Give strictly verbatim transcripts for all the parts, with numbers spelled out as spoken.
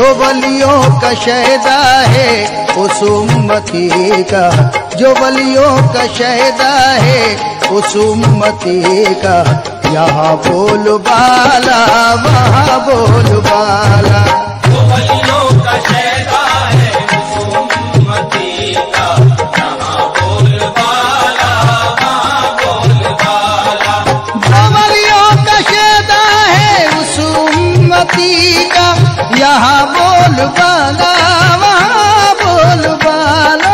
जो वलियों का शहदा है उस उम्मती का, जो वलियों का शहदा है उस उम्मती का, यहाँ बोल बाला वहाँ बोल बाला। जो वलियों का शहदा है उस उम्मती का, यहाँ बोल बाला वहाँ बोल बाला। जो वलियों का शहदा है उस उम्मती का, यहाँ बोल बाला वहाँ बोल बाला।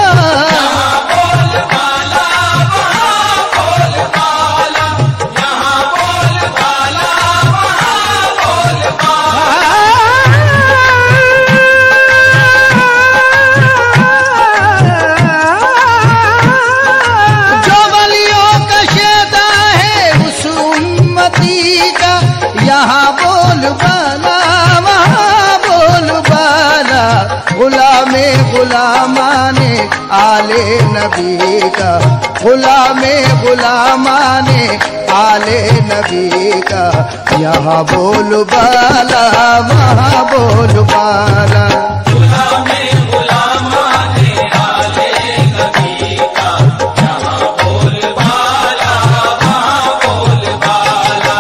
यहाँ बोल बाला वहाँ बोल बाला। गुलामे गुलामाने आले नबी का, गुलामे गुलामाने आले नबी का, यहाँ बोल बाला वहाँ बोल बाला। गुलामे गुलामाने आले नबी का, यहाँ बोल बाला वहाँ बोल बाला।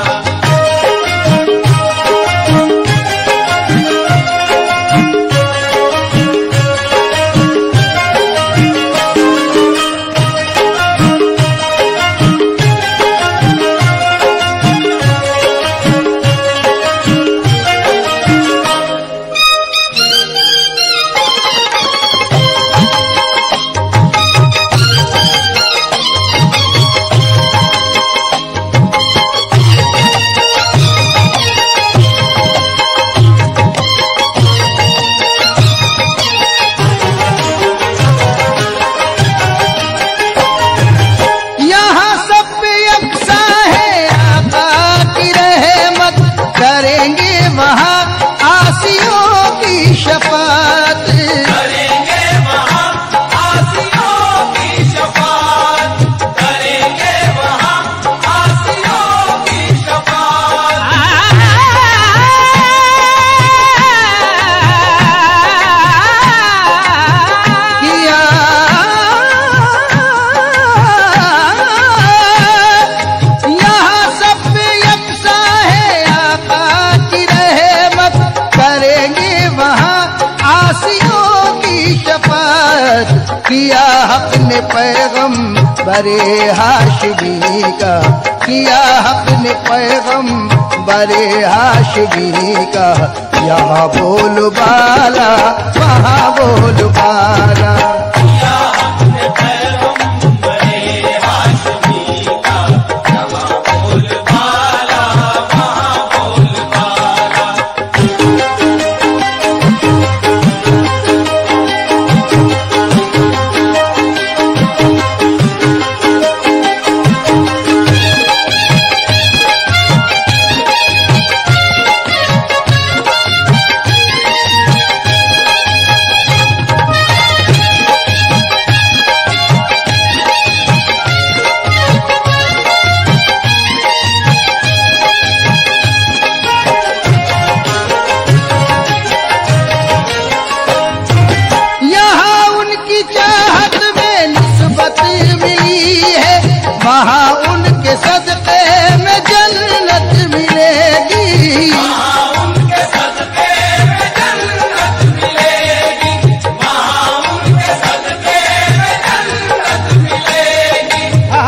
किया हक ने पैगम बरे हाशमी का, किया हक ने पैगम बरे हाशमी का, यहाँ बोल बाला वहाँ बोल बाला। किया हक ने पैगम बरे हाशमी का, यहाँ बोल बाला वहाँ बोल बाला। वहाँ उनके सदक़े में जन्नत मिलेगी, वहाँ उनके सदक़े में जन्नत मिलेगी, वहाँ उनके सदक़े में जन्नत मिलेगी।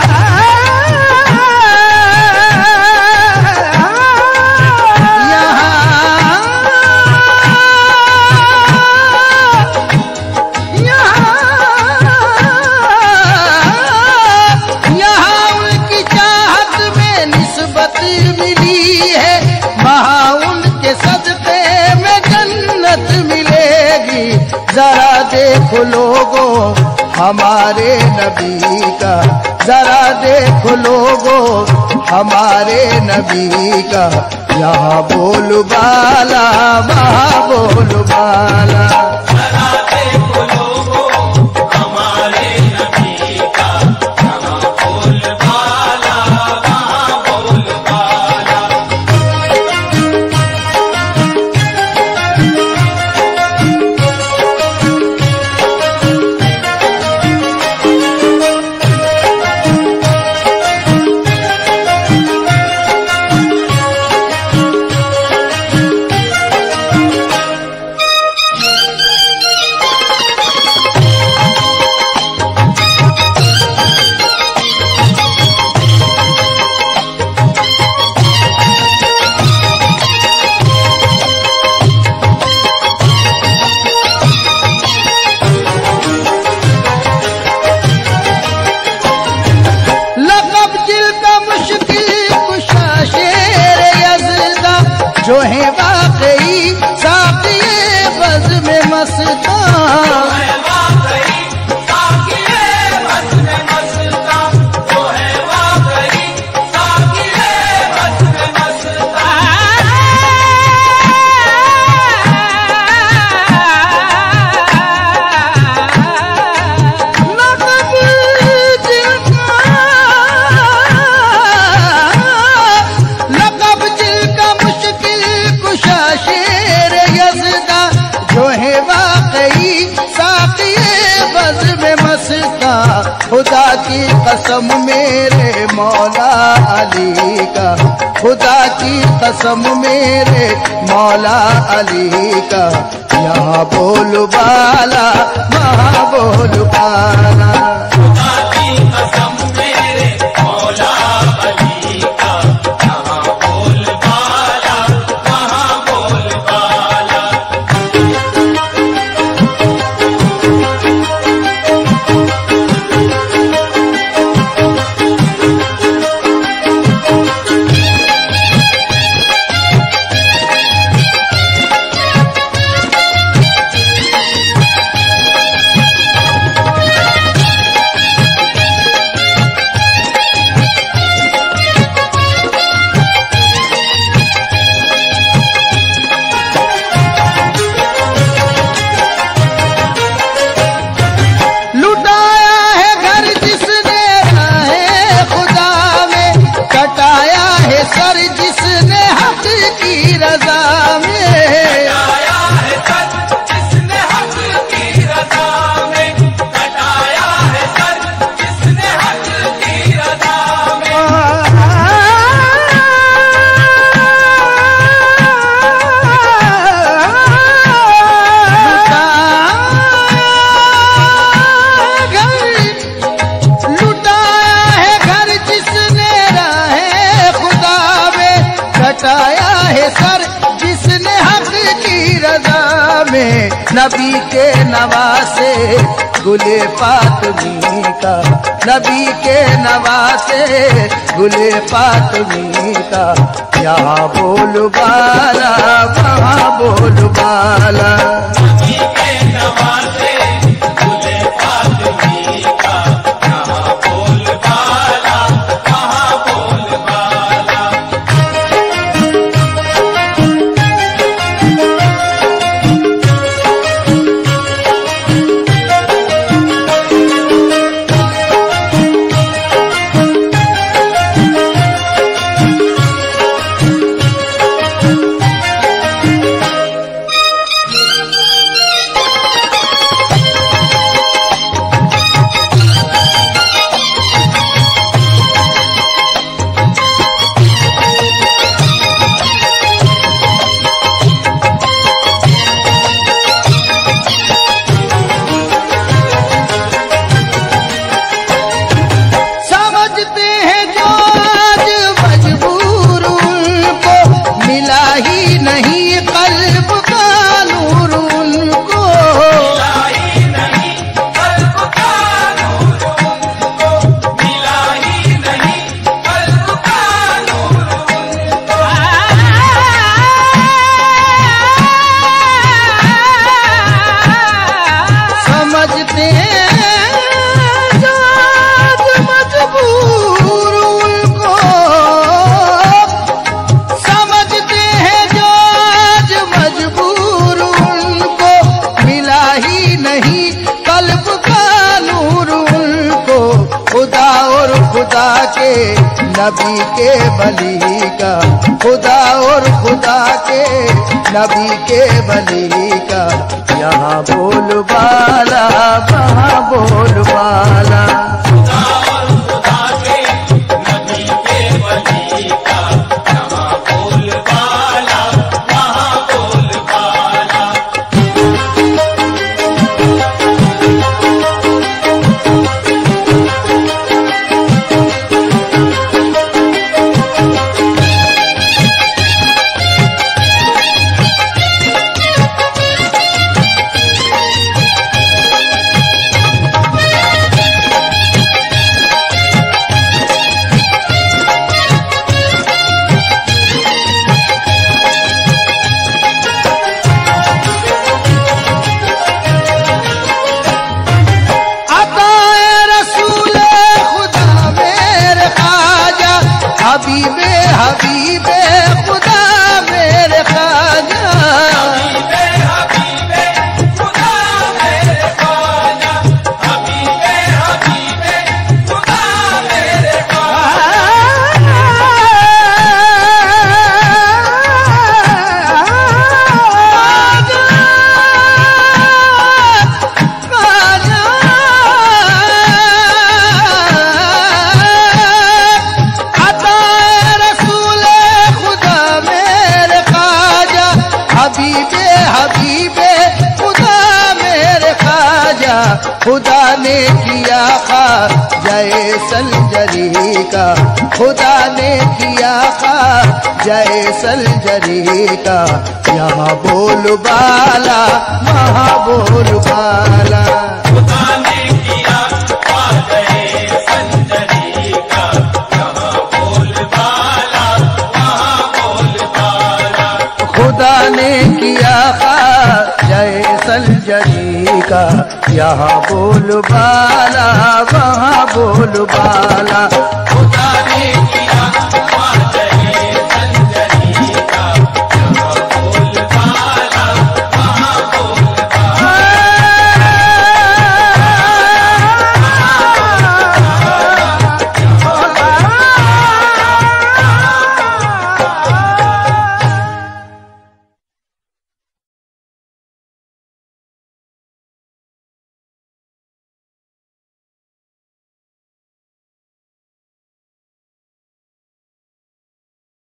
मिली है वहाँ उनके सदक़े में जन्नत मिलेगी। जरा देखो लोगो हमारे नबी का, जरा देखो लोगो हमारे नबी का, यहाँ बोल बाला वहाँ बोल बाला। जरा देखो लोगो हमारे नबी का, यहाँ बोल बाला वहाँ बोल बाला। मस्ता, जो है वाकई साकिए बस में मस्ता, जो है वाकई साकिए बस में मस्ता। लक़ब जिनका मुश्किल कुशा शेर यज़दा, जो है वाकई साक़िए बज़्म में मस्ता। खुदा की कसम मेरे मौला अली का, खुदा की कसम मेरे मौला अली का, यहाँ बोल बाला वहाँ बोल बाला। खुदा की कसम मेरे मौला अली का, यहाँ बोल बाला वहाँ बोल बाला। लुटाया है घर जिसने राहे खुदा में, कटाया है सर जिसने हक की रजा में। कटाया है सर जिसने हक की रजा में, कटाया है सर जिसने हक की रजा में। लुटाया है घर जिसने राहे खुदा में, कटाया है सर जिसने हक की रजा में। नबी के नवासे गुले फातमी का, नबी के नवासे गुले फातमी का, यहाँ बोल बाला वहाँ बोल बाला। नबी के नवासे गुले फातमी का, यहाँ बोल बाला वहाँ बोल बाला। समझते हैं जो आज मजबूर उनको, मिला ही नहीं कल्ब का नूर उनको। मिला ही नहीं कल्ब का नूर उनको, मिला ही नहीं कल्ब का नूर उनको। समझते हैं जो आज मजबूर उनको, समझते हैं जो आज मजबूर उनको, मिला ही नहीं कल्ब का नूर उनको। खुदा और खुदा के नबी के बली का, खुदा और खुदा के नबी के बली का, यहाँ बोल बाला वहाँ बोल बाला। खुदा और खुदा के नबी के वली का, यहाँ बोल बाला वहाँ बोल बाला। हबीबे हबीबे खुदा मेरे ख्वाजा, खुदा ने किया खा जय सलजरी का, खुदा ने किया खा जय सलजरी का। यहाँ बोल बाला वहाँ बोल बाला, खुदा ने किया जय सलजरी का, यहाँ बोल बाला वहाँ बोल बाला। खुदा ने किया खा जय सलजरी का, यहाँ बोल बाला वहाँ बोल बाला। खुदा ने किया